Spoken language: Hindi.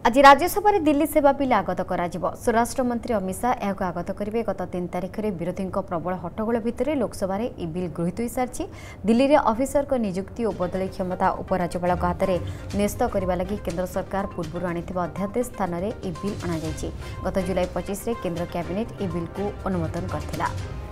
आज राज्यसभा दिल्ली सेवा बिल आगत कर स्वराष्ट्र मंत्री अमित शाह यह आगत करेंगे। गत 3 तारिख में विरोधी प्रबल हट्टगोल भितर लोकसभा यह बिल गृहीत हो सारी। दिल्ली में अफिसर नियुक्ति और बदली क्षमता उपराज्यपाल हाथ में न्यस्त करने लगी केंद्र सरकार पूर्व आनी अध्यादेश स्थान में यह बिल अणाई। गत जुलाई 25 केंद्र कैबिनेट यह बिल को अनुमोदन करथिला।